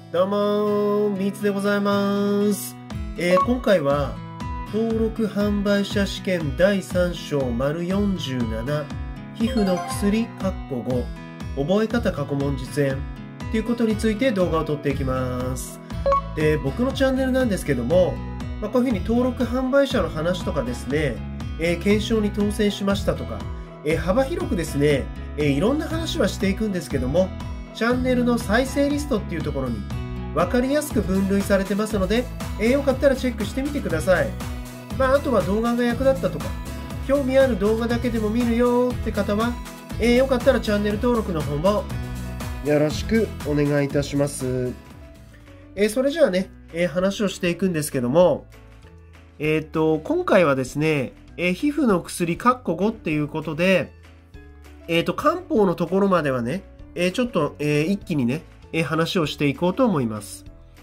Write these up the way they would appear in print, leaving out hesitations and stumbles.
どうもみつでございます。今回は登録販売者試験第3章丸47皮膚の薬5覚え方過去問実演ということについて動画を撮っていきます。で、僕のチャンネルなんですけども、こういうふうに登録販売者の話とかですね、検証に当選しましたとか、幅広くですね、いろんな話はしていくんですけども、チャンネルの再生リストっていうところに分かりやすく分類されてますので、よかったらチェックしてみてください。あとは動画が役立ったとか、興味ある動画だけでも見るよって方は、よかったらチャンネル登録の方もよろしくお願いいたします。それじゃあね、話をしていくんですけども、今回はですね、皮膚の薬5っていうことで、漢方のところまではね、ちょっと、一気にね、話をしていこうと思います。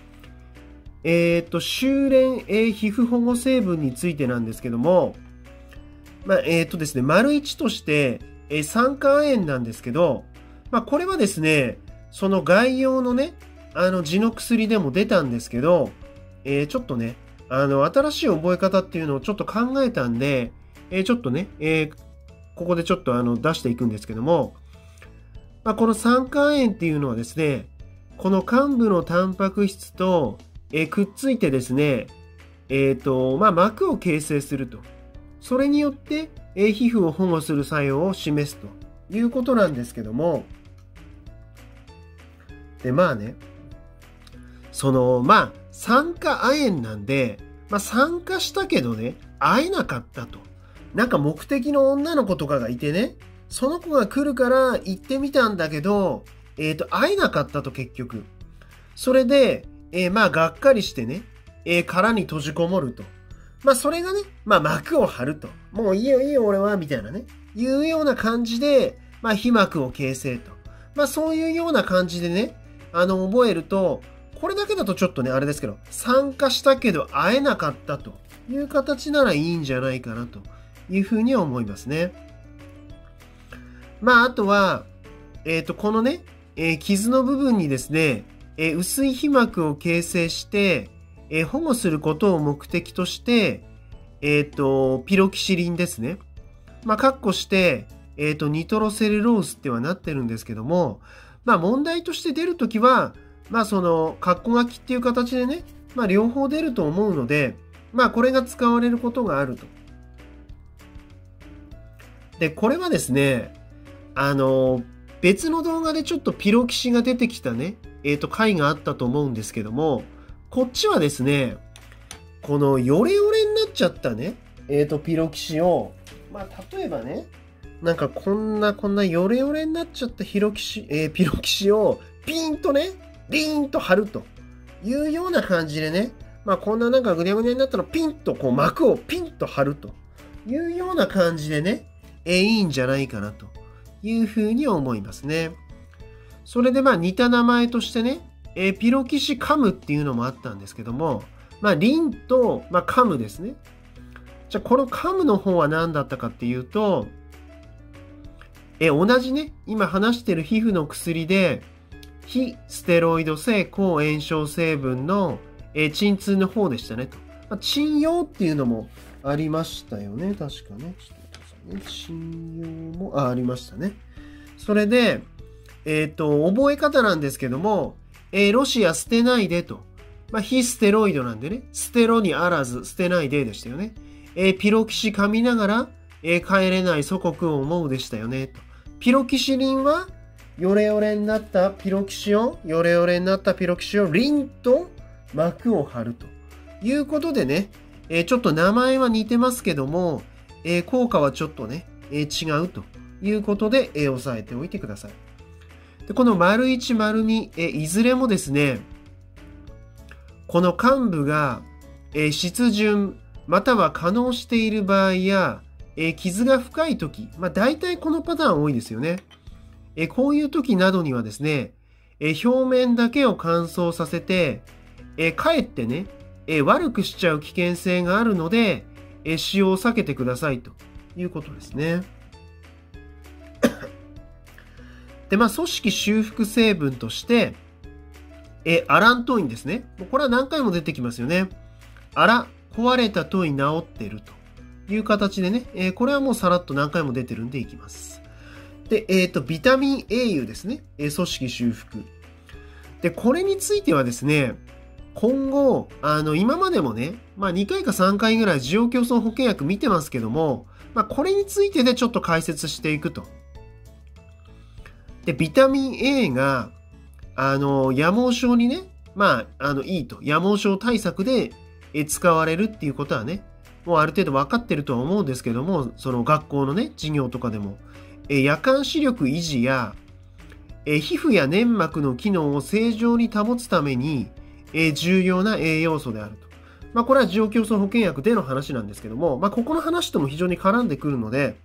修練、皮膚保護成分についてなんですけども、ですね、丸1として、酸化亜鉛なんですけど、これはですね、その概要のね、痔の薬でも出たんですけど、ちょっとね、新しい覚え方っていうのをちょっと考えたんで、ちょっとね、ここでちょっと出していくんですけども、この酸化亜鉛っていうのはですね、この患部のタンパク質と、くっついてですね、膜を形成すると。それによって、皮膚を保護する作用を示すということなんですけども、で、酸化亜鉛なんで、酸化したけどね、会えなかったと。なんか目的の女の子とかがいてね、その子が来るから行ってみたんだけど、会えなかったと結局。それで、がっかりしてね、殻に閉じこもると。それがね、膜を張ると。もういいよいいよ俺は、みたいなね。いうような感じで、皮膜を形成と。そういうような感じでね、覚えると、これだけだとちょっとね、あれですけど、参加したけど会えなかったという形ならいいんじゃないかなというふうに思いますね。あとは、このね、傷の部分にですね、薄い皮膜を形成して、保護することを目的として、ピロキシリンですね。括弧して、ニトロセルロースってはなってるんですけども、問題として出るときは、その、括弧書きっていう形でね、両方出ると思うので、これが使われることがあると。で、これはですね、別の動画でちょっとピロキシが出てきたね、回があったと思うんですけども、こっちはですね、このヨレヨレになっちゃったね、ピロキシを、例えばね、なんかこんなヨレヨレになっちゃったピロキシをピーンとね、リーンと貼るというような感じでね、こんななんかぐにゃぐにゃになったらピンとこう膜をピンと貼るというような感じでね、いいんじゃないかなというふうに思いますね。それで似た名前としてね、ピロキシカムっていうのもあったんですけども、リンと、カムですね。じゃあこのカムの方は何だったかっていうと、同じね、今話してる皮膚の薬で、非ステロイド性抗炎症成分の、鎮痛の方でしたねと。鎮陽っていうのもありましたよね。確かね。ちょっと待ってくださいね。鎮陽も、ありましたね。それで、覚え方なんですけども、ロシア捨てないでと。非ステロイドなんでね、捨てろにあらず捨てないででしたよね。ピロキシ噛みながら、帰れない祖国を思うでしたよねと。ピロキシリンはヨレヨレになったピロキシをリンと膜を張るということでね、ちょっと名前は似てますけども、効果はちょっとね、違うということで、押さえておいてください。でこの丸1、丸2、いずれもですね、この患部が、湿潤または化膿している場合や、傷が深い時、大体このパターン多いですよね。こういう時などにはですね、表面だけを乾燥させて、かえってね、悪くしちゃう危険性があるので、使用を避けてくださいということですね。で、組織修復成分として、 アラントインですね。これは何回も出てきますよね。あら、壊れたトイ治ってるという形でね、これはもうさらっと何回も出てるんでいきます。で、ビタミン A 油ですね。組織修復。で、これについてはですね、今後、今までもね、2回か3回ぐらい需要競争保険薬見てますけども、これについてでちょっと解説していくと。で、ビタミン A が、夜盲症にね、いいと。夜盲症対策で使われるっていうことはね、もうある程度分かってるとは思うんですけども、その学校のね、授業とかでも、夜間視力維持や、皮膚や粘膜の機能を正常に保つために、重要な栄養素であると。これは需要競争保険薬での話なんですけども、ここの話とも非常に絡んでくるので、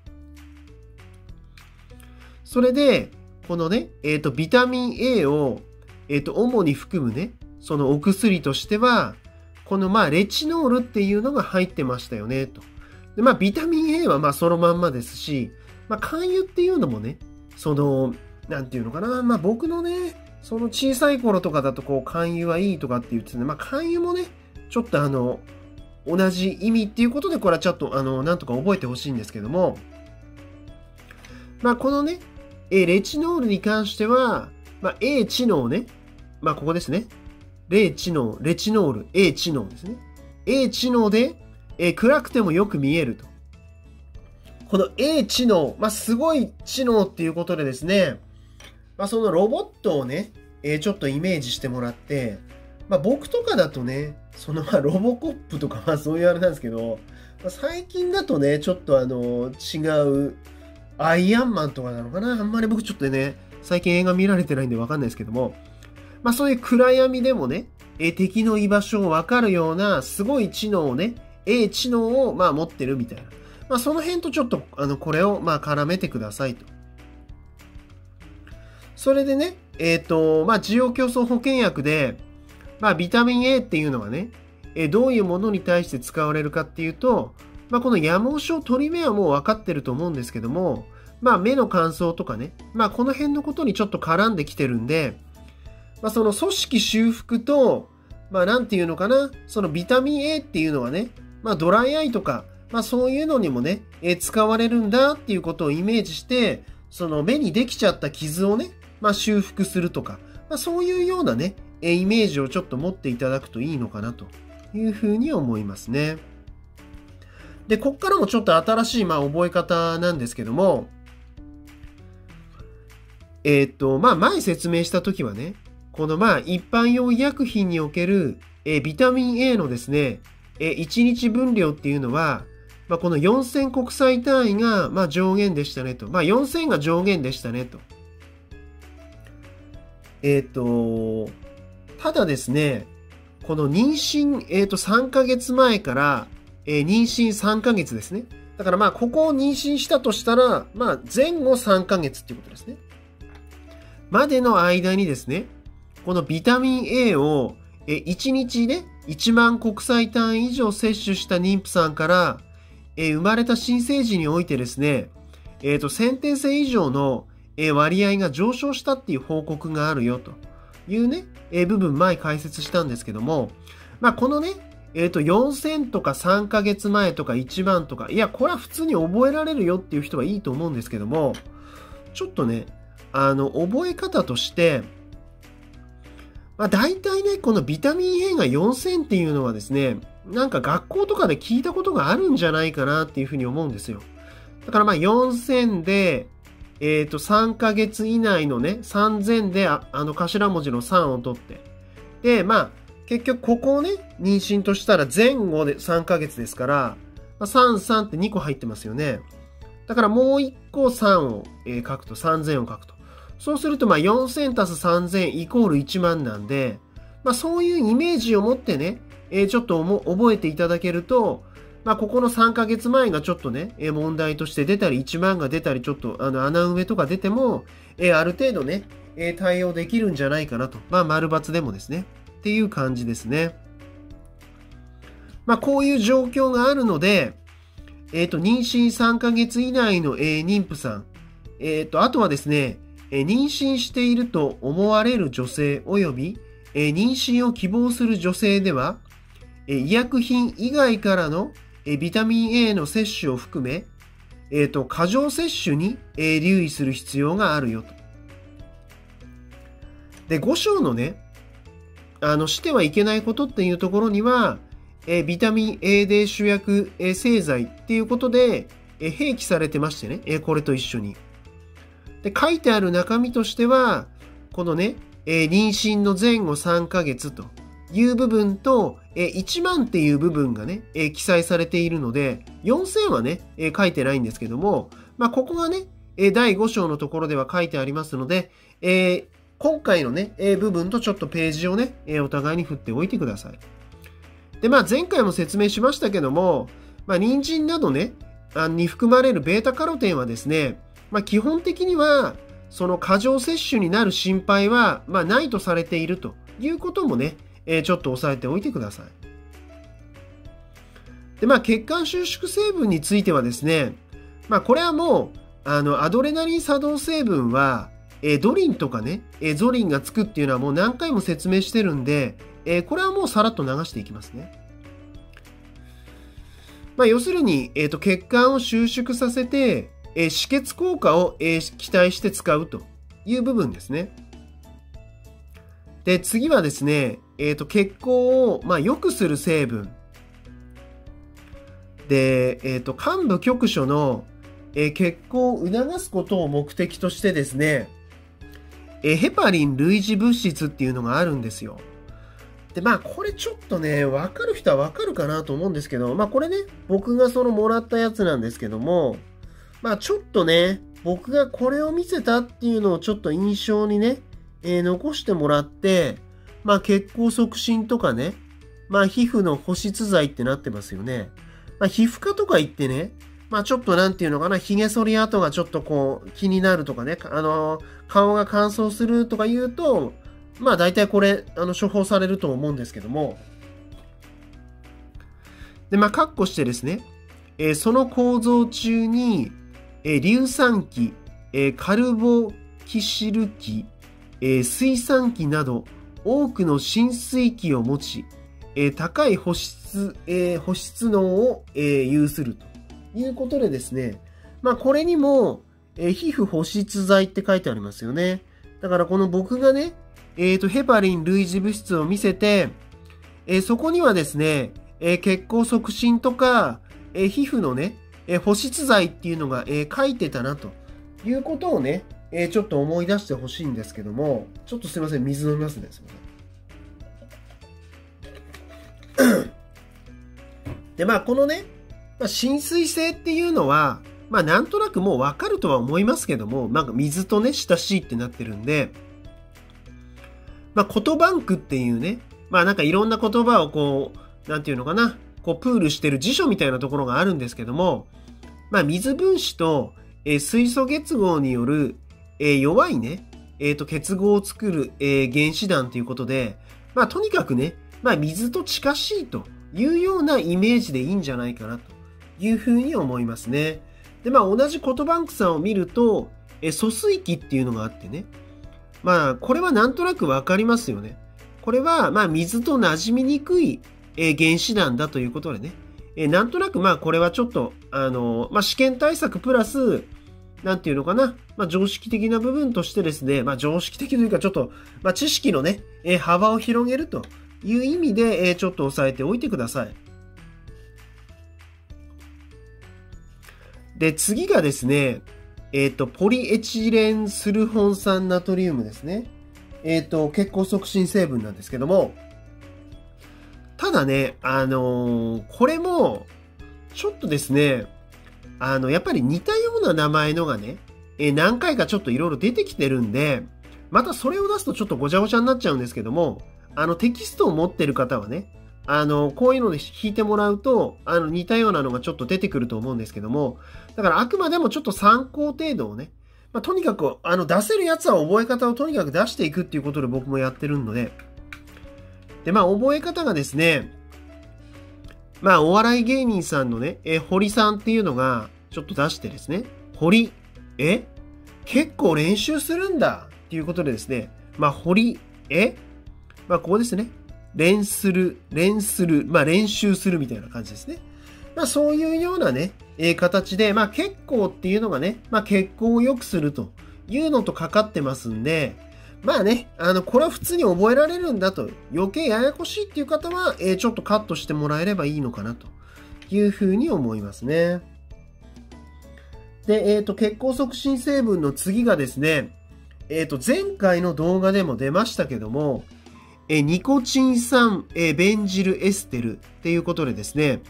それで、このね、ビタミン A を、主に含むね、そのお薬としては、このレチノールっていうのが入ってましたよね、と。で、ビタミン A はそのまんまですし、肝油っていうのもね、その、なんていうのかな、僕のね、その小さい頃とかだと肝油はいいとかって言ってね、肝油もね、ちょっと同じ意味っていうことで、これはちょっとなんとか覚えてほしいんですけども、このね、レチノールに関しては、A 知能ね、ここですね。レチノール、A 知能ですね。A 知能で、暗くてもよく見えると。この A 知能、すごい知能っていうことでですね、そのロボットをね、ちょっとイメージしてもらって、僕とかだとね、そのロボコップとかそういうあれなんですけど、最近だとね、ちょっと違う、アイアンマンとかなのかな、あんまり僕ちょっとね、最近映画見られてないんでわかんないですけども、そういう暗闇でもね、敵の居場所をわかるようなすごい知能をね、A 知能を持ってるみたいな。その辺とちょっとこれを絡めてくださいと。それでね、需要競争保険薬で、ビタミン A っていうのはね、どういうものに対して使われるかっていうと、この夜盲症取り目はもう分かってると思うんですけども、目の乾燥とかね、この辺のことにちょっと絡んできてるんで、その組織修復と、なんていうのかな、そのビタミン A っていうのはね、ドライアイとか、そういうのにもね、使われるんだっていうことをイメージして、その目にできちゃった傷をね、修復するとか、そういうようなね、イメージをちょっと持っていただくといいのかなというふうに思いますね。で、こっからもちょっと新しい覚え方なんですけども、前説明したときはね、この一般用医薬品におけるビタミン A のですね、1日分量っていうのは、この4000国際単位が上限でしたねと。4000が上限でしたねと。ただですね、この妊娠、3ヶ月前から、妊娠3ヶ月ですね。だからここを妊娠したとしたら、前後3ヶ月っていうことですね。までの間にですね、このビタミン A を1日ね、1万国際単位以上摂取した妊婦さんから、生まれた新生児においてですね、先天性以上の割合が上昇したっていう報告があるよというね、部分前解説したんですけども、このね、4000とか3ヶ月前とか1万とか、いや、これは普通に覚えられるよっていう人はいいと思うんですけども、ちょっとね、覚え方として、大体ね、このビタミン A が4000っていうのはですね、なんか学校とかで聞いたことがあるんじゃないかなっていうふうに思うんですよ。だから4000で、3ヶ月以内のね、3000で、頭文字の3を取って。で、結局ここをね、妊娠としたら前後で3ヶ月ですから、3って2個入ってますよね。だからもう1個3を書くと、3000を書くと。そうすると、4000足す3000イコール1万なんで、そういうイメージを持ってね、ちょっと覚えていただけると、ここの3ヶ月前がちょっとね、問題として出たり、1万が出たり、ちょっと穴埋めとか出ても、ある程度ね、対応できるんじゃないかなと。丸×でもですね。っていう感じですね。こういう状況があるので、妊娠3ヶ月以内の、妊婦さん、あとはですね、妊娠していると思われる女性及び、 妊娠を希望する女性では、医薬品以外からのビタミン A の摂取を含め、過剰摂取に留意する必要があるよと。で、5章のね、してはいけないことっていうところには、ビタミン A で主役製剤っていうことで、併記されてましてね、これと一緒に。で、書いてある中身としては、このね、妊娠の前後3ヶ月という部分と、1万っていう部分がね、記載されているので、4000はね、書いてないんですけども、ここがね、第5章のところでは書いてありますので、今回のね、部分とちょっとページをね、お互いに振っておいてください。で、前回も説明しましたけども、人参などね、に含まれるベータカロテンはですね、基本的には、その過剰摂取になる心配は、ないとされているということもね、ちょっと押さえておいてください。で、血管収縮成分についてはですね、これはもう、アドレナリン作動成分は、ドリンとかね、ゾリンがつくっていうのはもう何回も説明してるんで、これはもうさらっと流していきますね。要するに、血管を収縮させて、止血効果を、期待して使うという部分ですね。で、次はですね、血行を、良くする成分。で、患部局所の、血行を促すことを目的としてですね、ヘパリン類似物質っていうのがあるんですよ。で、これちょっとね、わかる人はわかるかなと思うんですけど、これね、僕がもらったやつなんですけども、ちょっとね、僕がこれを見せたっていうのをちょっと印象にね、残してもらって、血行促進とかね、皮膚の保湿剤ってなってますよね。皮膚科とか行ってね、ちょっとなんていうのかな、髭剃り跡がちょっとこう気になるとかね、顔が乾燥するとか言うと、大体これ、処方されると思うんですけども。で、括弧してですね、その構造中に、硫酸基、カルボキシル基、水酸基など多くの浸水基を持ち、高い保湿能を、有するということでですね、これにも、皮膚保湿剤って書いてありますよね。だからこの僕がね、ヘパリン類似物質を見せて、そこにはですね、血行促進とか、皮膚のね、保湿剤っていうのが、書いてたなということをね、ちょっと思い出してほしいんですけども、ちょっとすいません、水飲みますね。すいません。で、このね、浸水性っていうのは、なんとなくもうわかるとは思いますけども、水とね、親しいってなってるんで、言バンクっていうね、いろんな言葉をこう、なんていうのかな、こうプールしてる辞書みたいなところがあるんですけども、水分子と、水素結合による、弱いね、結合を作る、原子弾ということで、とにかくね、水と近しいというようなイメージでいいんじゃないかなというふうに思いますね。で、同じ言バンクさんを見ると、疎水器っていうのがあってね、これはなんとなくわかりますよね。これは、水と馴染みにくい、原子弾だということでね、なんとなくこれはちょっと、試験対策プラス、なんていうのかな、常識的な部分としてですね、常識的というかちょっと、知識のね、幅を広げるという意味で、ちょっと押さえておいてください。で、次がですね、ポリエチレンスルホン酸ナトリウムですね。血行促進成分なんですけども、ただね、これも、ちょっとですね、やっぱり似たような名前のがね、何回かちょっといろいろ出てきてるんで、またそれを出すとちょっとごちゃごちゃになっちゃうんですけども、テキストを持ってる方はね、こういうので弾いてもらうと、似たようなのがちょっと出てくると思うんですけども、だからあくまでもちょっと参考程度をね、とにかく、出せるやつは覚え方をとにかく出していくっていうことで僕もやってるので、で、覚え方がですね、お笑い芸人さんのね、堀さんっていうのがちょっと出してですね、堀、結構練習するんだっていうことでですね、堀、 まあ、ここですね。練する、練習するみたいな感じですね。まあ、そういうようなね、形で、まあ、血行っていうのがね、まあ、血行を良くするというのとかかってますんで、まあね、これは普通に覚えられるんだと、余計ややこしいっていう方は、ちょっとカットしてもらえればいいのかなというふうに思いますね。で、血行促進成分の次がですね、前回の動画でも出ましたけども、ニコチン酸、ベンジルエステルっていうことでですね、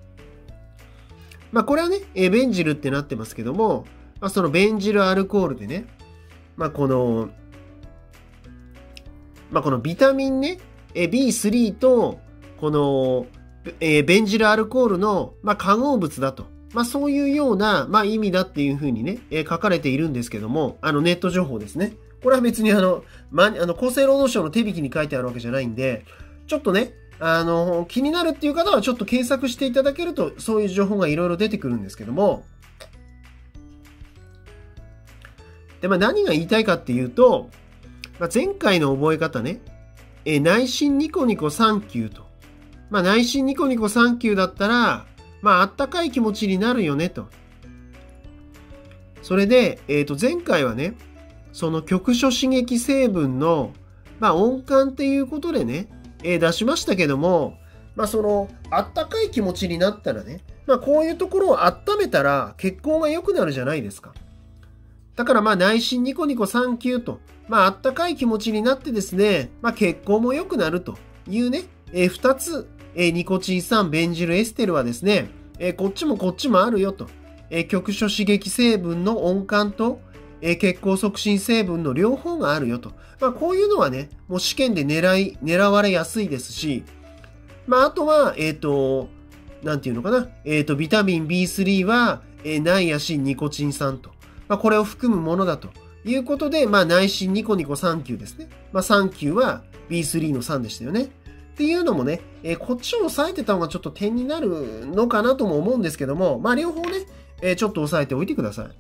まあこれはね、ベンジルってなってますけども、まあ、そのベンジルアルコールでね、まあこのビタミンね、B3 と、この、ベンジルアルコールの、まあ、化合物だと。まあ、そういうような、まあ、意味だっていうふうにね、書かれているんですけども、ネット情報ですね。これは別に厚生労働省の手引きに書いてあるわけじゃないんで、ちょっとね、気になるっていう方はちょっと検索していただけると、そういう情報がいろいろ出てくるんですけども、で、まあ、何が言いたいかっていうと、まあ、前回の覚え方ね、内心ニコニコサンキューと。まあ、内心ニコニコサンキューだったら、まあ、あったかい気持ちになるよねと。それで、前回はね、その局所刺激成分の、まあ、温感っていうことでね、出しましたけども、まあ、その、あったかい気持ちになったらね、まあ、こういうところを温めたら血行が良くなるじゃないですか。だからまあ内心ニコニコサンキューと、まああったかい気持ちになってですね、まあ血行も良くなるというね、二つ、ニコチン酸ベンジルエステルはですね、こっちもこっちもあるよと、局所刺激成分の温感と、血行促進成分の両方があるよと。まあこういうのはね、もう試験で狙われやすいですし、まああとは、なんていうのかな、ビタミン B3 は、ナイアシンニコチン酸と。まあ、これを含むものだということで、まあ、内心ニコニコサンキューですね。まあ、サンキューは B3 の3でしたよね。っていうのもね、こっちを押さえてた方がちょっと点になるのかなとも思うんですけども、まあ、両方ね、ちょっと押さえておいてください。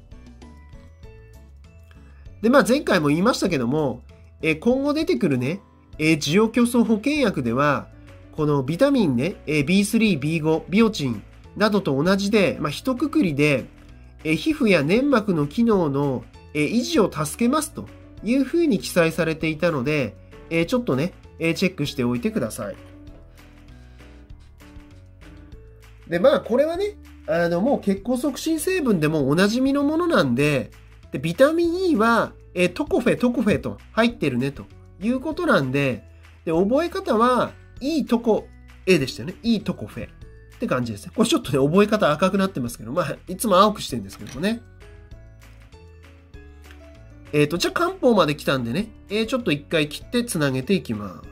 で、まあ、前回も言いましたけども、今後出てくるね、滋養強壮保険薬では、このビタミンね、B3、B5、ビオチンなどと同じで、まあ、一括りで、皮膚や粘膜の機能の維持を助けますというふうに記載されていたので、ちょっとね、チェックしておいてください。で、まあ、これはね、もう血行促進成分でもおなじみのものなんで、ビタミン E は、トコフェと入ってるねということなんで、覚え方は、E トコ A でしたよね。E トコフェ。って感じですね。これちょっとね、覚え方赤くなってますけど、まあ、いつも青くしてるんですけどもね。じゃあ漢方まで来たんでね、ちょっと一回切ってつなげていきます。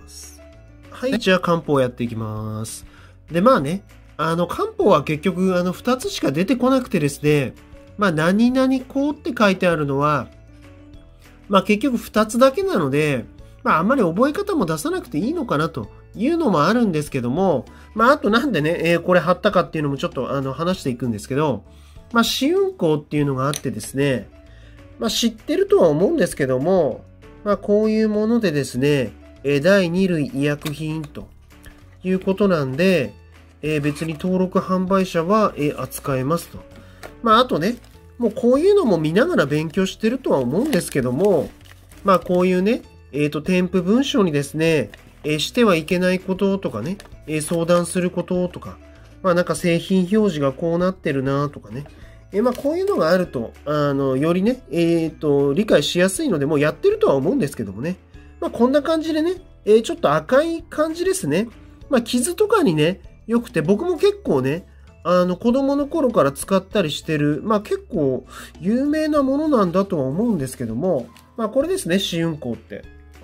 はい、じゃあ漢方やっていきます。で、まあね、漢方は結局、2つしか出てこなくてですね、まあ、何々こうって書いてあるのは、まあ結局2つだけなので、まああんまり覚え方も出さなくていいのかなというのもあるんですけども、まああとなんでね、これ貼ったかっていうのもちょっと話していくんですけど、まあ試運行っていうのがあってですね、まあ知ってるとは思うんですけども、まあこういうものでですね、第2類医薬品ということなんで、別に登録販売者は扱えますと。まああとね、もうこういうのも見ながら勉強してるとは思うんですけども、まあこういうね、添付文章にですね、してはいけないこととかね、相談することとか、まあなんか製品表示がこうなってるなとかね、まあこういうのがあると、よりね、理解しやすいので、もうやってるとは思うんですけどもね、まあこんな感じでね、ちょっと赤い感じですね。まあ傷とかにね、良くて、僕も結構ね、子供の頃から使ったりしてる、まあ結構有名なものなんだとは思うんですけども、まあこれですね、試運行って。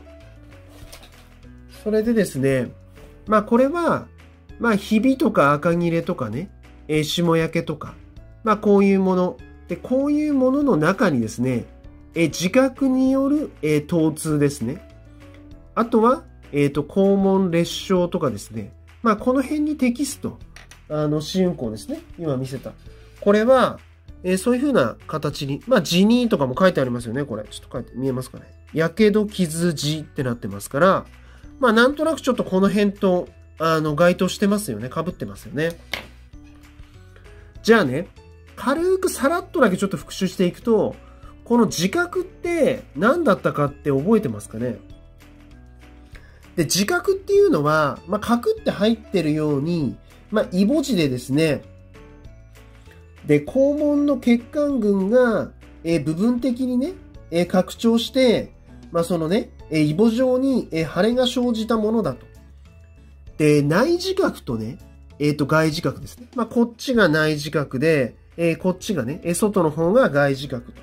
それでですね、まあこれは、まあひびとか赤切れとかね、霜焼けとか、まあこういうもの。で、こういうものの中にですね、自覚による、疼痛ですね。あとは、肛門裂傷とかですね。まあこの辺に適すと。試運行ですね。今見せた。これは、そういう風な形に、まあ、字にとかも書いてありますよね。これ。ちょっと書いて、見えますかね。やけど傷字ってなってますから、 まあなんとなくちょっとこの辺と、該当してますよね。被ってますよね。じゃあね、軽くさらっとだけちょっと復習していくと、この字画って何だったかって覚えてますかね？で、字画っていうのは、まあ、角って入ってるように、まあ、イボ字でですね、で、肛門の血管群が、部分的にね、拡張して、まあ、そのね、イボ状に、腫れが生じたものだと。で、内耳角とね、外耳角ですね。まあ、こっちが内耳角で、こっちがね、外の方が外耳角と。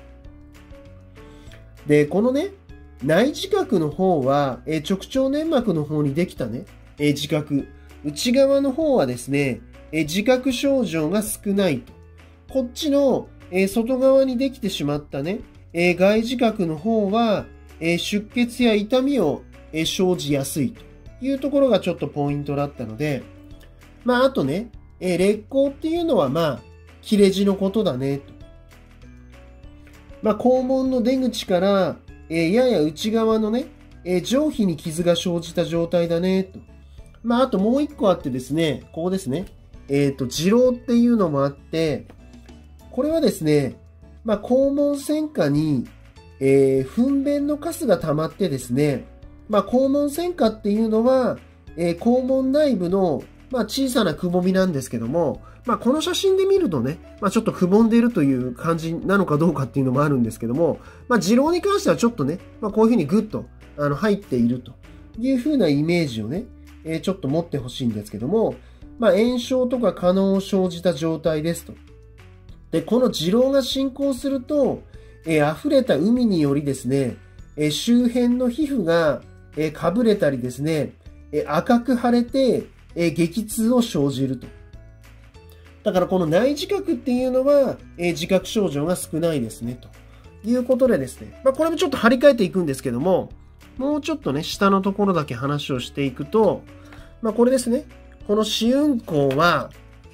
で、このね、内耳角の方は、直腸粘膜の方にできたね、自覚。内側の方はですね、自覚症状が少ないと。こっちの、外側にできてしまったね、外耳角の方は、出血や痛みを、生じやすいというところがちょっとポイントだったので、まあ、あとね、劣行っていうのはまあ、切れ字のことだね、と。まあ、肛門の出口から、やや内側のね、上皮に傷が生じた状態だね、と。まあ、あともう一個あってですね、ここですね。痔瘻っていうのもあって、これはですね、まあ、肛門腺下に、糞便のカスが溜まってですね、まあ、肛門腺下っていうのは、肛門内部の、まあ、小さなくぼみなんですけども、まあ、この写真で見るとね、まあ、ちょっとくぼんでいるという感じなのかどうかっていうのもあるんですけども、まあ、痔瘻に関してはちょっとね、まあ、こういうふうにグッと入っているというふうなイメージをね、ちょっと持ってほしいんですけども、まあ、炎症とか可能を生じた状態ですと。で、この痔瘻が進行すると、溢れた海によりですね、周辺の皮膚が、かぶれたりですね、赤く腫れて、激痛を生じると。だからこの内耳角っていうのは、自覚症状が少ないですね、ということでですね。まあこれもちょっと張り替えていくんですけども、もうちょっとね、下のところだけ話をしていくと、まあこれですね。この試運行は、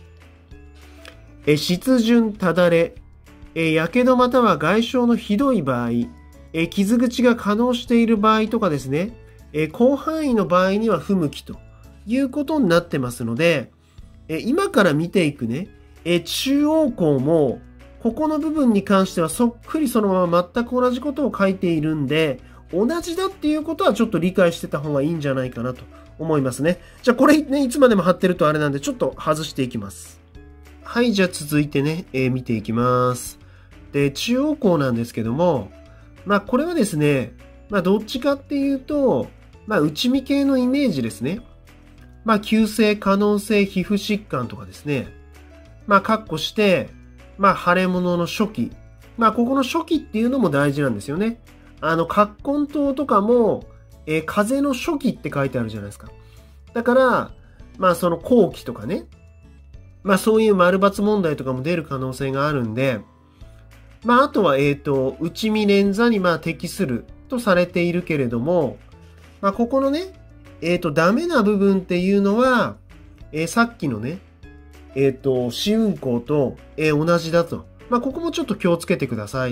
湿潤ただれ、やけどまたは外傷のひどい場合、傷口が可能している場合とかですね、広範囲の場合には不向きということになってますので、今から見ていくね、中央孔も、ここの部分に関してはそっくりそのまま全く同じことを書いているんで、同じだっていうことはちょっと理解してた方がいいんじゃないかなと思いますね。じゃあこれね、いつまでも貼ってるとあれなんでちょっと外していきます。はい、じゃあ続いてね、見ていきます。で、中央孔なんですけども、まあこれはですね、まあどっちかっていうと、まあ内見系のイメージですね。まあ急性可能性皮膚疾患とかですね。まあ括弧して、まあ腫れ物の初期。まあここの初期っていうのも大事なんですよね。葛根湯とかも、風邪の初期って書いてあるじゃないですか。だから、まあその後期とかね。まあそういう丸抜問題とかも出る可能性があるんで、まああとは、内見捻挫にまあ適するとされているけれども、まあここのね、ダメな部分っていうのは、さっきのね、試運行と、同じだと。まあここもちょっと気をつけてください。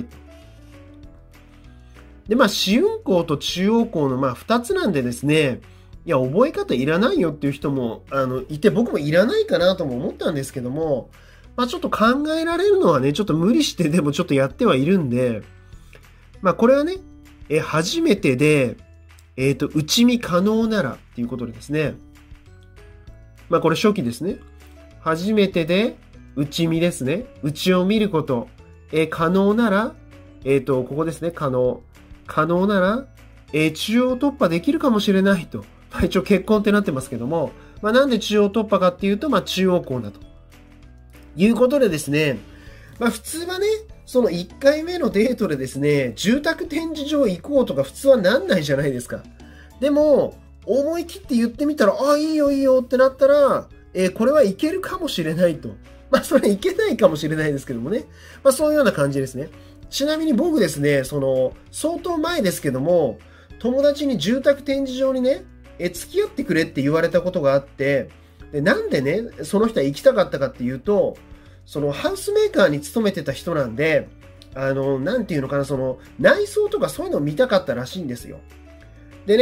で、まあ試運行と中央孔のまあ2つなんでですね、いや、覚え方いらないよっていう人も、いて、僕もいらないかなとも思ったんですけども、まあちょっと考えられるのはね、ちょっと無理してでもちょっとやってはいるんで、まあこれはね、初めてで、内見可能ならっていうことでですね。まあこれ初期ですね。初めてで内見ですね。内を見ること。可能なら、ここですね。可能なら、中央突破できるかもしれないと。まあ一応結婚ってなってますけども、まあなんで中央突破かっていうと、まあ中央孔だと。いうことでですね。まあ普通はね、その1回目のデートでですね、住宅展示場行こうとか普通はなんないじゃないですか。でも、思い切って言ってみたら、あ、いいよいいよってなったら、これはいけるかもしれないと。まあそれいけないかもしれないですけどもね。まあそういうような感じですね。ちなみに僕ですね、相当前ですけども、友達に住宅展示場にね、付き合ってくれって言われたことがあって、でなんでね、その人は行きたかったかっていうと、ハウスメーカーに勤めてた人なんで、なんていうのかな、内装とかそういうのを見たかったらしいんですよ。でね、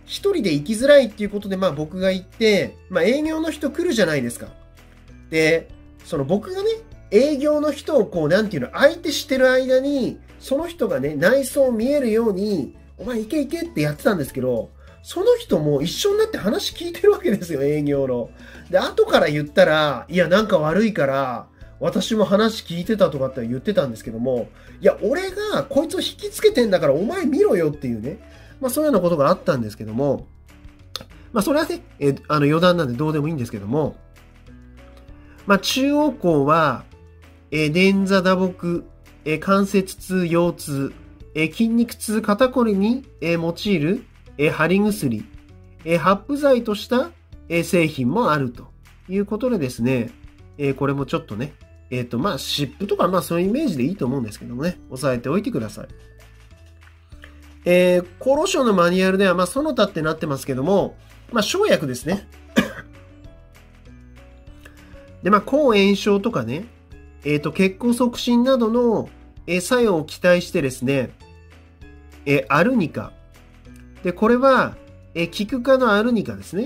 一人で行きづらいっていうことで、まあ僕が行って、まあ営業の人来るじゃないですか。で、その僕がね、営業の人をこう、なんていうの、相手してる間に、その人がね、内装見えるように、お前行け行けってやってたんですけど、その人も一緒になって話聞いてるわけですよ、営業の。で、後から言ったら、いや、なんか悪いから、私も話聞いてたとかって言ってたんですけども、いや、俺がこいつを引きつけてんだからお前見ろよっていうね。まあそういうようなことがあったんですけども、まあそれはね、余談なんでどうでもいいんですけども、まあ中央孔は、捻挫打撲、関節痛、腰痛、筋肉痛、肩こりに、用いる、貼り薬、発布剤とした、製品もあるということでですね、これもちょっとね、まあ、湿布とか、まあ、そういうイメージでいいと思うんですけどもね、押さえておいてください。厚労省のマニュアルでは、まあ、その他ってなってますけども、まあ、生薬ですね。で、まあ、抗炎症とかね、血行促進などの、作用を期待してですね、アルニカ。で、これは、キク科のアルニカですね。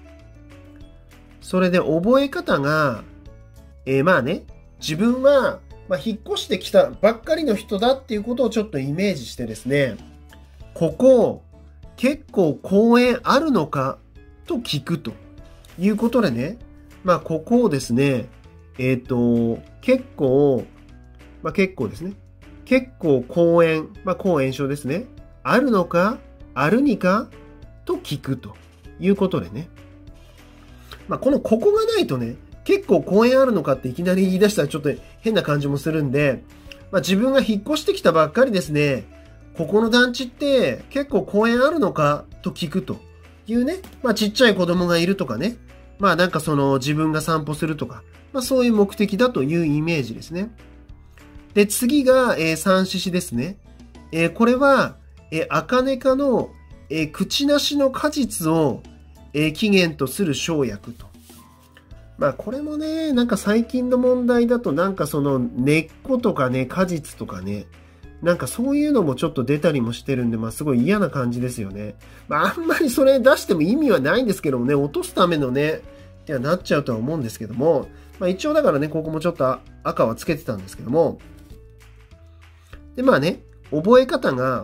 それで覚え方が、まあね、自分は、まあ、引っ越してきたばっかりの人だっていうことをちょっとイメージしてですね、ここ、結構公園あるのかと聞くということでね、まあ、ここをですね、結構ですね。結構公園、まあ、抗炎症ですね。あるのか、あるにかと聞くということでね。まあ、ここがないとね、結構公園あるのかっていきなり言い出したらちょっと変な感じもするんで、まあ、自分が引っ越してきたばっかりですね、ここの団地って結構公園あるのかと聞くというね、まあ、ちっちゃい子供がいるとかね、まあなんかその自分が散歩するとか、まあそういう目的だというイメージですね。で、次が、三獅子ですね。これは、アカネ科の、口なしの果実を、起源とする生薬と。まあこれもね、なんか最近の問題だとなんかその根っことかね、果実とかね、なんかそういうのもちょっと出たりもしてるんで、まあすごい嫌な感じですよね。まああんまりそれ出しても意味はないんですけどもね、落とすためのね、ってはなっちゃうとは思うんですけども、まあ一応だからね、ここもちょっと赤はつけてたんですけども、でまあね、覚え方が、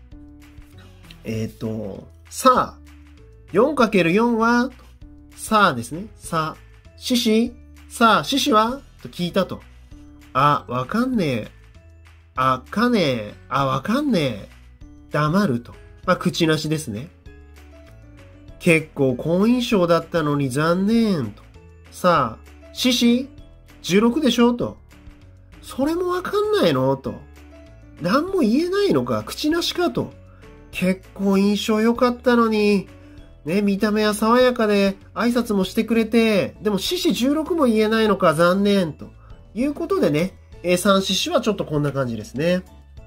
さあ、4×4 は、さあですね、さあ、獅子さあ、獅子はと聞いたと。あ、わかんねえ。あかねえ。あ、わかんねえ。黙ると。まあ、口なしですね。結構好印象だったのに残念と。さあ、獅子 ?16 でしょと。それもわかんないのと。何も言えないのか口なしかと。結構印象良かったのに。ね、見た目は爽やかで挨拶もしてくれて、でも獅子16も言えないのか残念ということでね、三獅子はちょっとこんな感じですね。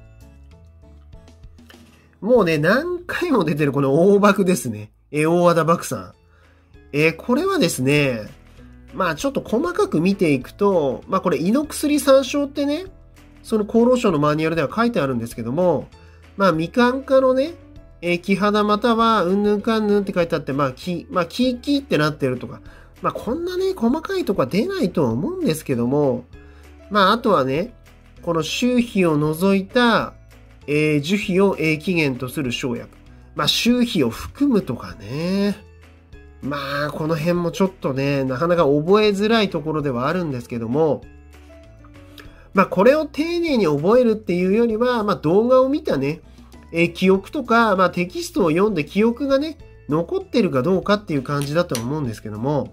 もうね、何回も出てるこの大幕ですね。大和田幕さん。これはですね、まあちょっと細かく見ていくと、まあこれ胃の薬参照ってね、その厚労省のマニュアルでは書いてあるんですけども、まあみかん科のね、木肌またはうんぬんかんぬんって書いてあって、まあキーってなってるとか、まあこんなね、細かいとこは出ないとは思うんですけども、まああとはね、この周皮を除いた、樹皮を起源とする生薬。まあ周皮を含むとかね。まあこの辺もちょっとね、なかなか覚えづらいところではあるんですけども、まあこれを丁寧に覚えるっていうよりは、まあ動画を見たね、記憶とか、まあ、テキストを読んで記憶がね、残ってるかどうかっていう感じだと思うんですけども。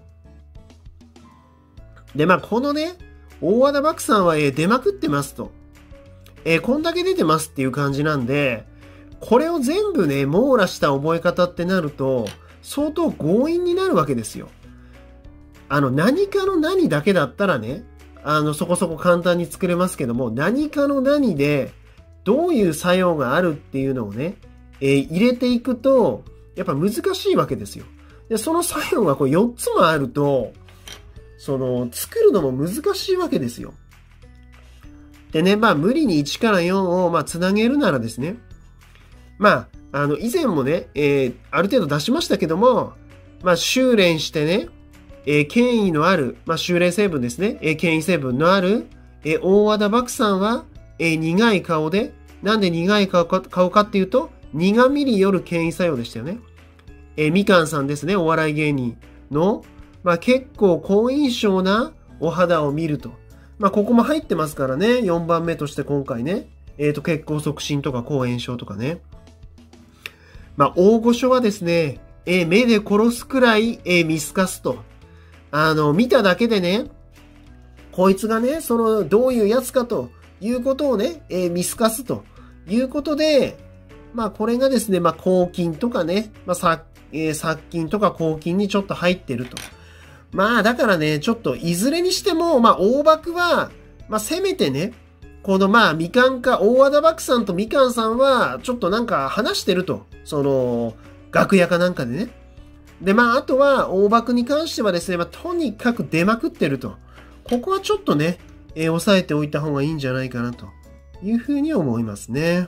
で、まあ、このね、大和田幕さんは、出まくってますと。こんだけ出てますっていう感じなんで、これを全部ね、網羅した覚え方ってなると、相当強引になるわけですよ。何かの何だけだったらね、そこそこ簡単に作れますけども、何かの何で、どういう作用があるっていうのをね、入れていくと、やっぱ難しいわけですよ。で、その作用がこう4つもあると、作るのも難しいわけですよ。でね、まあ無理に1から4をつなげるならですね、ま以前もね、ある程度出しましたけども、修練してね、権威のある、修練成分ですね、権威成分のある、大和田漠さんは、苦い顔で、なんで苦い顔かっていうと、苦味による権威作用でしたよね。みかんさんですね、お笑い芸人の、結構好印象なお肌を見ると。ここも入ってますからね、4番目として今回ね、血行促進とか抗炎症とかね。大御所はですね、目で殺すくらい、見透かすと。見ただけでね、こいつがね、どういうやつかということをね、見透かすということで、これがですね、抗菌とかね、殺菌とか抗菌にちょっと入ってると。だからね、ちょっといずれにしても、大漠は、せめてね、このみかんか、大和田漠さんとみかんさんは、ちょっとなんか話してると。楽屋かなんかでね。で、あとは、大漠に関してはですね、とにかく出まくってると。ここはちょっとね、押さえておいた方がいいんじゃないかなというふうに思いますね。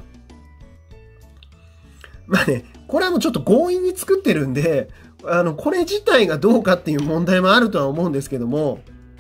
これはもうちょっと強引に作ってるんで、これ自体がどうかっていう問題もあるとは思うんですけども、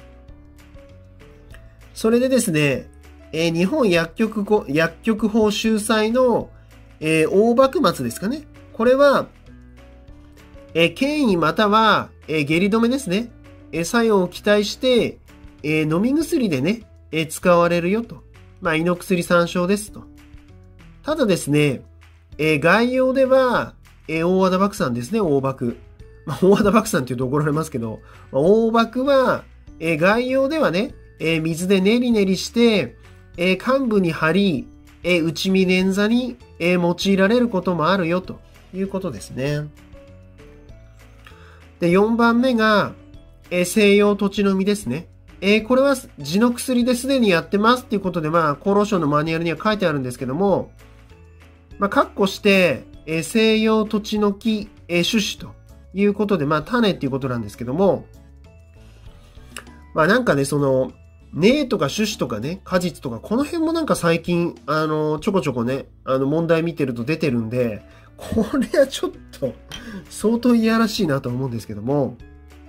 それでですね、日本薬局法秀才の、大幕末ですかね。これは、権威または、下痢止めですね。作用を期待して、飲み薬でね、使われるよと。胃の薬参照ですと。ただですね、概要では、大和田漠さんですね、大幕。大和田漠さんって言うと怒られますけど、大幕は、概要ではね、水で練り練りして、患部に貼り、内身捻挫に、用いられることもあるよということですね。で、4番目が、西洋土地の実ですね。これは地の薬ですでにやってますっていうことで、厚労省のマニュアルには書いてあるんですけども、括弧して、西洋土地の木、種子ということで、種っていうことなんですけども、なんかね、根とか種子とかね、果実とか、この辺もなんか最近、ちょこちょこね、問題見てると出てるんで、これはちょっと、相当いやらしいなと思うんですけども、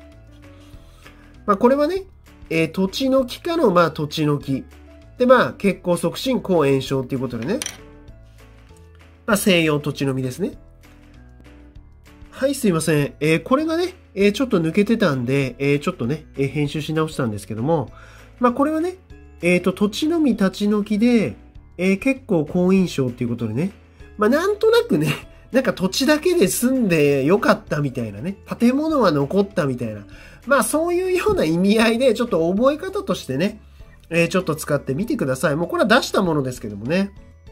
これはね、土地の木かの、土地の木。で、血行促進、抗炎症っていうことでね、西洋土地の実ですね。はい、すいません。これがね、ちょっと抜けてたんで、ちょっとね、編集し直したんですけども、これはね、土地の実立ち退きで、結構好印象っていうことでね、なんとなくね、なんか土地だけで住んでよかったみたいなね、建物は残ったみたいな、そういうような意味合いで、ちょっと覚え方としてね、ちょっと使ってみてください。もうこれは出したものですけどもね。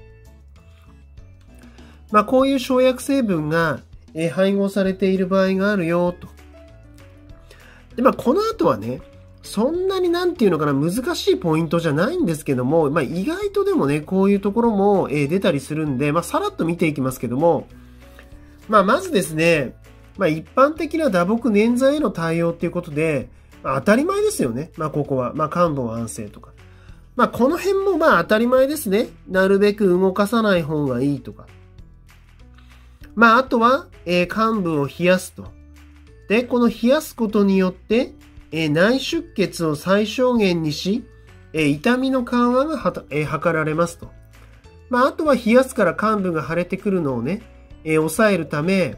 こういう生薬成分が、配合されている場合があるよ、と。で、この後はね、そんなになんていうのかな、難しいポイントじゃないんですけども、意外とでもね、こういうところも、出たりするんで、さらっと見ていきますけども、まずですね、一般的な打撲捻挫への対応っていうことで、当たり前ですよね。ここは。患部を安静とか。この辺も当たり前ですね。なるべく動かさない方がいいとか。あとは、患部を冷やすと。で、この冷やすことによって、内出血を最小限にし、痛みの緩和が図られますと。あとは冷やすから患部が腫れてくるのをね、抑えるため、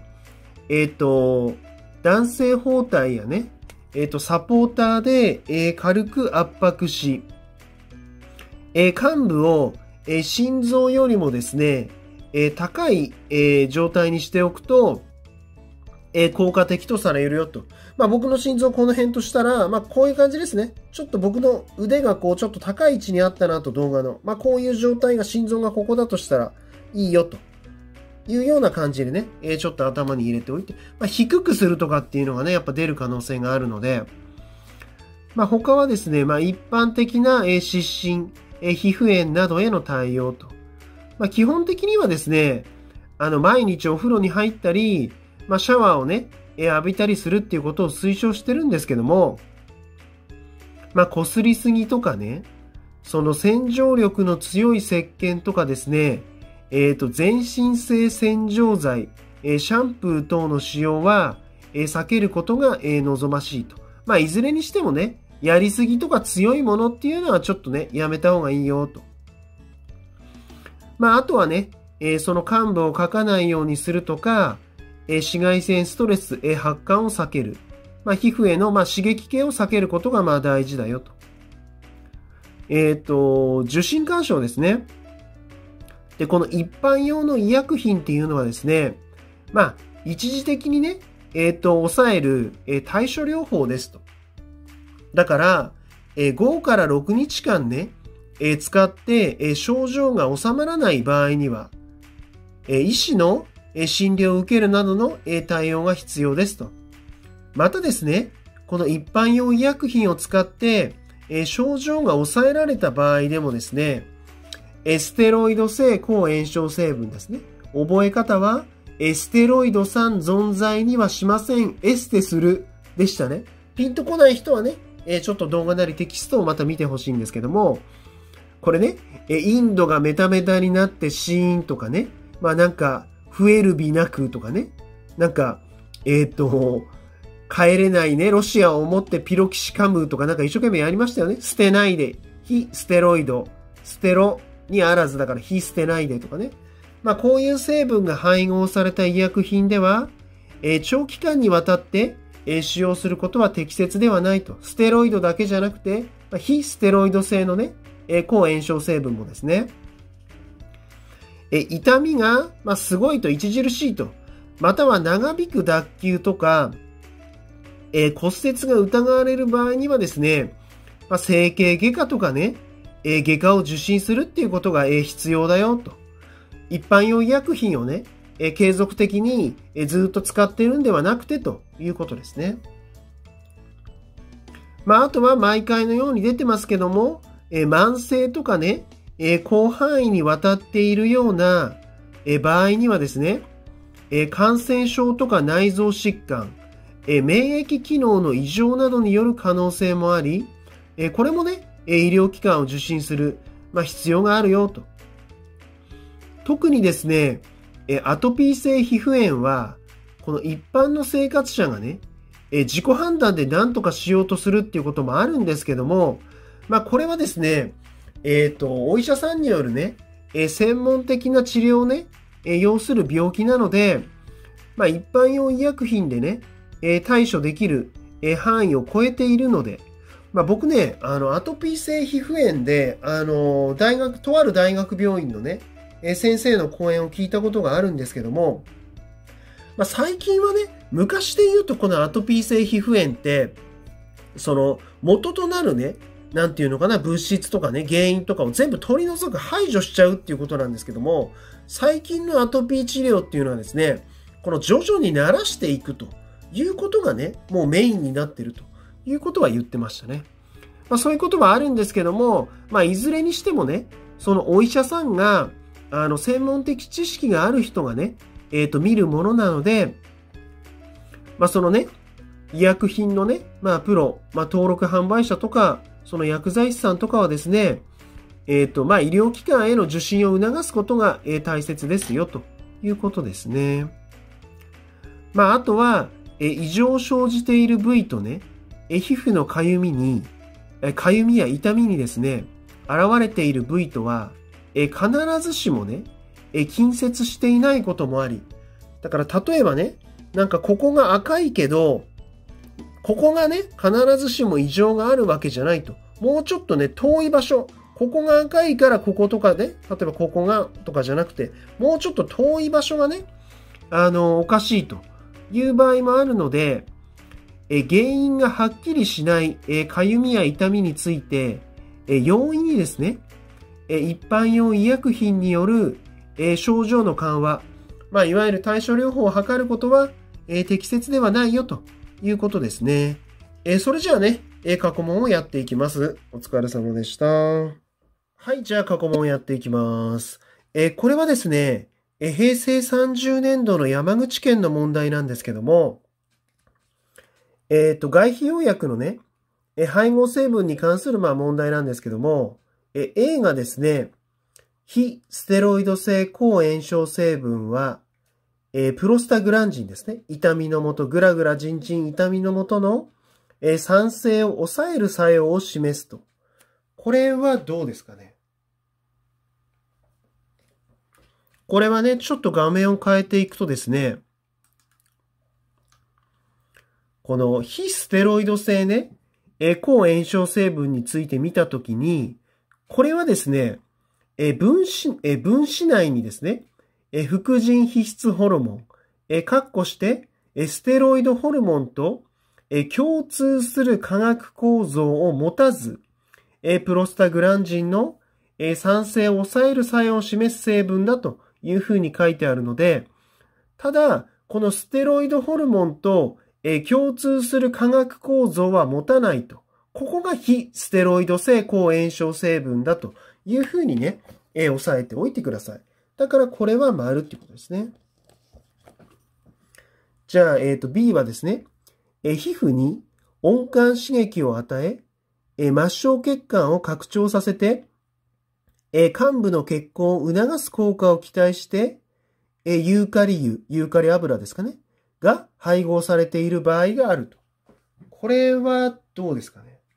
男性包帯やね、サポーターで、軽く圧迫し、患部を、心臓よりもですね、高い、状態にしておくと、効果的とされるよと。僕の心臓この辺としたら、こういう感じですね。ちょっと僕の腕がちょっと高い位置にあったなと動画の。こういう状態が心臓がここだとしたらいいよというような感じでね、ちょっと頭に入れておいて、低くするとかっていうのがね、やっぱ出る可能性があるので、他はですね、一般的な湿疹、皮膚炎などへの対応と。基本的にはですね、毎日お風呂に入ったり、シャワーをね、浴びたりするっていうことを推奨してるんですけども、擦りすぎとかね、その洗浄力の強い石鹸とかですね、 全身性洗浄剤、シャンプー等の使用は、避けることが、望ましいと。まあ、いずれにしてもね、やりすぎとか強いものっていうのはちょっとね、やめた方がいいよと。まあ、あとはね、その患部をかかないようにするとか、紫外線ストレス、発汗を避ける。まあ、皮膚への、刺激系を避けることが大事だよと。受診勧奨ですね。で、この一般用の医薬品っていうのはですね、一時的にね、抑える、対処療法ですと。だから、5から6日間ね、使って、症状が収まらない場合には、医師の診療を受けるなどの対応が必要ですと。またですね、この一般用医薬品を使って、症状が抑えられた場合でもですね、ステロイド性抗炎症成分ですね。覚え方は、ステロイド酸存在にはしません。エステするでしたね。ピンとこない人はね、ちょっと動画なりテキストをまた見てほしいんですけども、これね、インドがメタメタになってシーンとかね、なんか、増える美なくとかね、なんか、帰れないね、ロシアを思ってピロキシカムとかなんか一生懸命やりましたよね。捨てないで、非ステロイド、ステロにあらずだから非捨てないでとかね。こういう成分が配合された医薬品では、長期間にわたって、使用することは適切ではないと。ステロイドだけじゃなくて、非ステロイド性のね、抗炎症成分もですね。痛みが、すごいと著しいと。または長引く脱臼とか、骨折が疑われる場合にはですね、整形外科とかね、外科を受診するっていうことが、必要だよと。一般用医薬品をね、継続的にずっと使っているんではなくてということですね。あとは毎回のように出てますけども、慢性とかね、広範囲にわたっているような場合にはですね、感染症とか内臓疾患、免疫機能の異常などによる可能性もあり、これもね、医療機関を受診する、必要があるよと。特にですね、アトピー性皮膚炎は、この一般の生活者がね、自己判断で何とかしようとするっていうこともあるんですけども、これはですね、お医者さんによるね、専門的な治療をね、要する病気なので、一般用医薬品でね、対処できる範囲を超えているので、僕ね、アトピー性皮膚炎で、とある大学病院のね、先生の講演を聞いたことがあるんですけども、最近はね、昔で言うとこのアトピー性皮膚炎って、その元となるね、なんていうのかな、物質とかね、原因とかを全部取り除く、排除しちゃうっていうことなんですけども、最近のアトピー治療っていうのはですね、この徐々に慣らしていくということがね、もうメインになっているということは言ってましたね。そういうことはあるんですけども、いずれにしてもね、そのお医者さんが、専門的知識がある人がね、見るものなので、そのね、医薬品のね、プロ、登録販売者とか、その薬剤師さんとかはですね、医療機関への受診を促すことが、大切ですよ、ということですね。あとは、異常を生じている部位とね、皮膚のかゆみや痛みにですね、現れている部位とは、必ずしもね、近接していないこともあり、だから例えばね、なんかここが赤いけど、ここがね、必ずしも異常があるわけじゃないと。もうちょっとね、遠い場所、ここが赤いからこことかね、例えばここがとかじゃなくて、もうちょっと遠い場所がね、おかしいという場合もあるので、原因がはっきりしない、かゆみや痛みについて、容易にですね、一般用医薬品による、症状の緩和、いわゆる対処療法を図ることは、適切ではないよということですね。それじゃあね、過去問をやっていきます。お疲れ様でした。はい、じゃあ過去問をやっていきます。これはですね、平成30年度の山口県の問題なんですけども、外皮用薬のね、配合成分に関する問題なんですけども、A がですね、 非ステロイド性抗炎症成分は、プロスタグランジンですね。痛みのもと、グラグラジンジン痛みのもとの、酸性を抑える作用を示すと。これはどうですかね。これはね、ちょっと画面を変えていくとですね、この非ステロイド性ね、抗炎症成分について見たときに、これはですね、分子内にですね、副腎皮質ホルモン、括弧して、ステロイドホルモンと、共通する化学構造を持たず、プロスタグランジンの、酸性を抑える作用を示す成分だというふうに書いてあるので、ただ、このステロイドホルモンと、共通する化学構造は持たないと。ここが非ステロイド性抗炎症成分だというふうにね、押さえておいてください。だからこれは丸っていうことですね。じゃあ、B はですね、皮膚に温感刺激を与え、末梢血管を拡張させて、患部の血行を促す効果を期待して、ユーカリ油ですかね、が配合されている場合があると。これはどうですかね。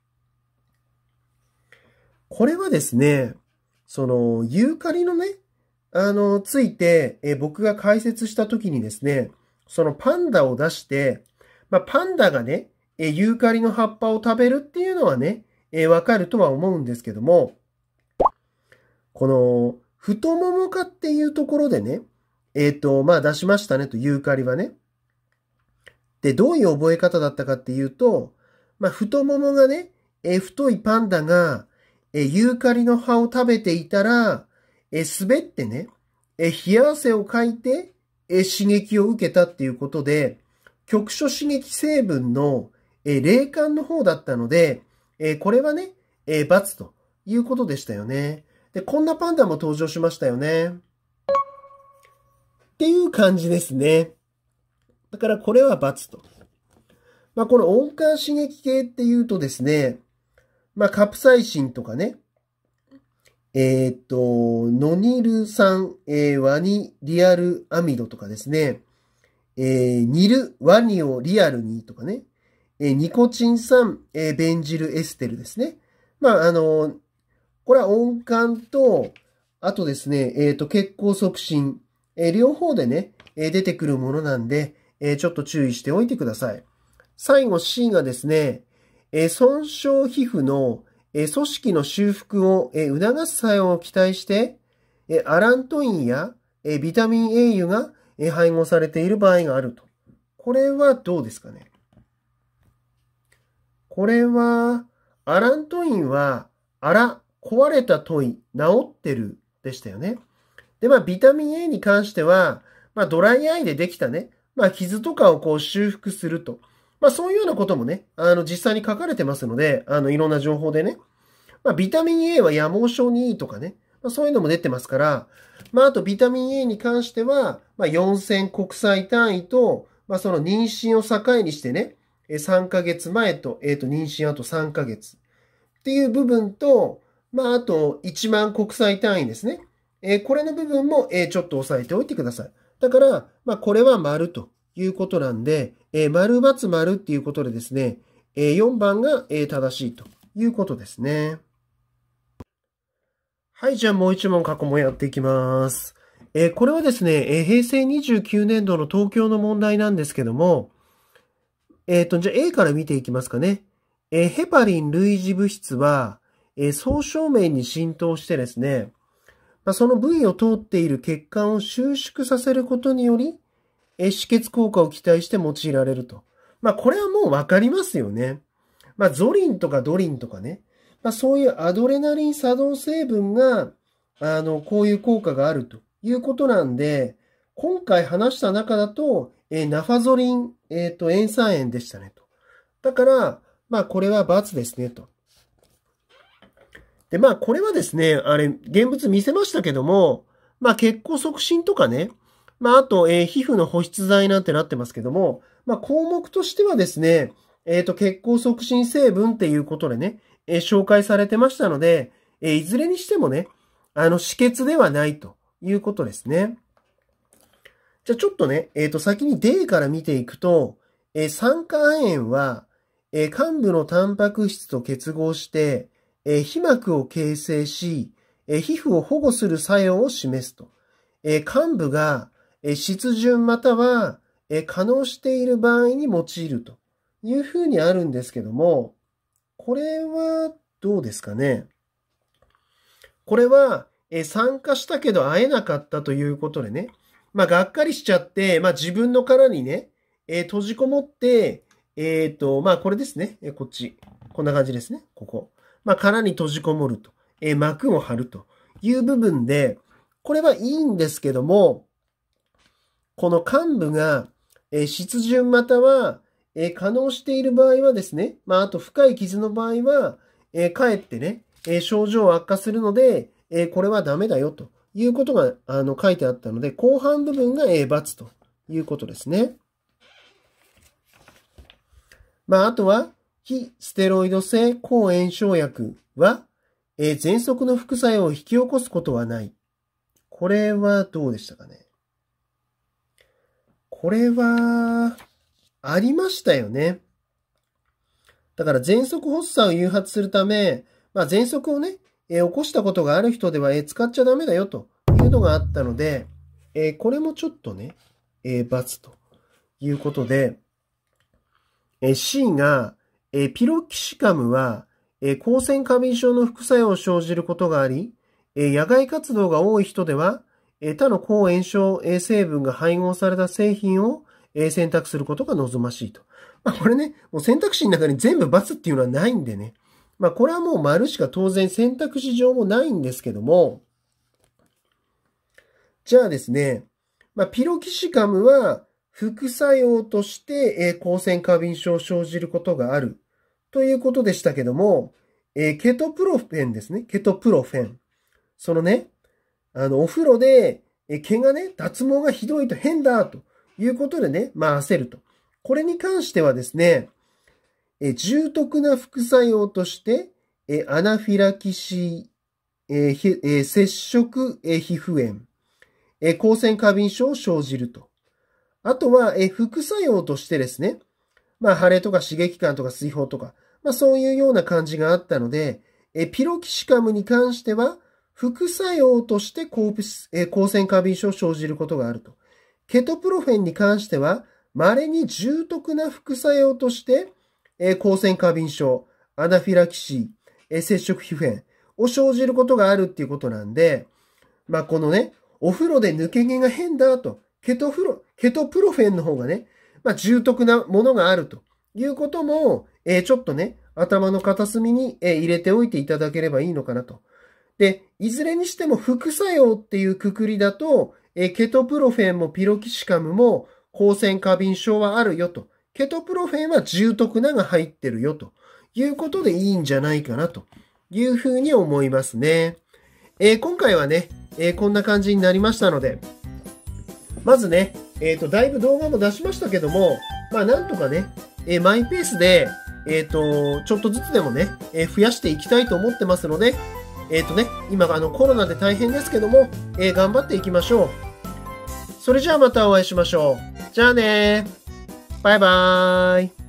これはですね、そのユーカリのね、ついて、僕が解説したときにですね、そのパンダを出して、パンダがね、ユーカリの葉っぱを食べるっていうのはね、わかるとは思うんですけども、この太もも科っていうところでね、出しましたねと、ユーカリはね。で、どういう覚え方だったかっていうと、太ももがね、太いパンダが、ユーカリの葉を食べていたら、滑ってね、冷や汗をかいて、刺激を受けたっていうことで、局所刺激成分の、冷感の方だったので、これはね、×ということでしたよね。で、こんなパンダも登場しましたよね。っていう感じですね。だからこれは×と。この温感刺激系っていうとですね、カプサイシンとかね、ノニル酸、ワニリアルアミドとかですね、ニルワニオリアルニとかね、ニコチン酸、ベンジルエステルですね。これは温感と、あとですね、血行促進、両方でね、出てくるものなんで、ちょっと注意しておいてください。最後 C がですね、損傷皮膚の組織の修復を促す作用を期待して、アラントインやビタミン A 油が配合されている場合があると。これはどうですかね。これは、アラントインは、壊れた問い、治ってるでしたよね。で、ビタミン A に関しては、ドライアイでできたね、傷とかをこう修復すると。そういうようなこともね、実際に書かれてますので、いろんな情報でね。ビタミン A は野毛症にいいとかね、そういうのも出てますから、あとビタミン A に関しては、4000国際単位と、その妊娠を境にしてね、3ヶ月前と、妊娠あと3ヶ月っていう部分と、あと1万国際単位ですね。これの部分も、ちょっと押さえておいてください。だから、これは丸ということなんで、丸×丸っていうことでですね、4番が正しいということですね。はい、じゃあもう一問過去問やっていきます。これはですね、平成29年度の東京の問題なんですけども、じゃあ A から見ていきますかね。ヘパリン類似物質は、総正面に浸透してですね、その部位を通っている血管を収縮させることにより、止血効果を期待して用いられると。これはもうわかりますよね。ゾリンとかドリンとかね。そういうアドレナリン作動成分が、こういう効果があるということなんで、今回話した中だと、ナファゾリン、塩酸塩でしたねと。だから、これは×ですねと。で、これはですね、現物見せましたけども、血行促進とかね、あと、皮膚の保湿剤なんてなってますけども、項目としてはですね、血行促進成分っていうことでね、紹介されてましたので、いずれにしてもね、 止血ではないということですね。じゃあちょっとね、先に D から見ていくと、酸化亜鉛は、患部のタンパク質と結合して、皮膜を形成し、皮膚を保護する作用を示すと。患部が、湿潤または、可能している場合に用いるというふうにあるんですけども、これはどうですかね。これは、酸化したけど会えなかったということでね、がっかりしちゃって、自分の殻にね、閉じこもって、これですね。こっち。こんな感じですね。ここ。殻に閉じこもると。膜を張るという部分で、これはいいんですけども、この患部が、湿潤または、可能している場合はですね、あと深い傷の場合は、かえってね、症状悪化するので、これはダメだよということが書いてあったので、後半部分が×ということですね。あとは、非ステロイド性抗炎症薬は、喘息の副作用を引き起こすことはない。これはどうでしたかね。これは、ありましたよね。だから喘息発作を誘発するため、喘息をね、起こしたことがある人では、使っちゃダメだよというのがあったので、これもちょっとね、×ということで、C が、ピロキシカムは、光線過敏症の副作用を生じることがあり、野外活動が多い人では、他の抗炎症成分が配合された製品を選択することが望ましいと。これね、もう選択肢の中に全部×っていうのはないんでね。これはもう丸しか当然選択肢上もないんですけども、じゃあですね、ピロキシカムは副作用として光線過敏症を生じることがあるということでしたけども、ケトプロフェンですね。ケトプロフェン。そのね、お風呂で毛がね、脱毛がひどいと変だということでね、焦ると。これに関してはですね、重篤な副作用として、アナフィラキシー、接触皮膚炎、光線過敏症を生じると。あとは、副作用としてですね、腫れとか刺激感とか水疱とか、そういうような感じがあったので、ピロキシカムに関しては、副作用として光線過敏症を生じることがあると。ケトプロフェンに関しては、稀に重篤な副作用として、光線過敏症、アナフィラキシー、接触皮膚炎を生じることがあるっていうことなんで、このね、お風呂で抜け毛が変だと、ケトプロフェンの方がね、重篤なものがあるということも、ちょっとね、頭の片隅に入れておいていただければいいのかなと。で、いずれにしても副作用っていうくくりだと、ケトプロフェンもピロキシカムも光線過敏症はあるよと。ケトプロフェンは重篤なが入ってるよということでいいんじゃないかなというふうに思いますね。今回はね、こんな感じになりましたので、まずね、だいぶ動画も出しましたけども、なんとかね、マイペースで、ちょっとずつでもね、増やしていきたいと思ってますので、今コロナで大変ですけども、頑張っていきましょう。それじゃあまたお会いしましょう。じゃあねー。バイバーイ。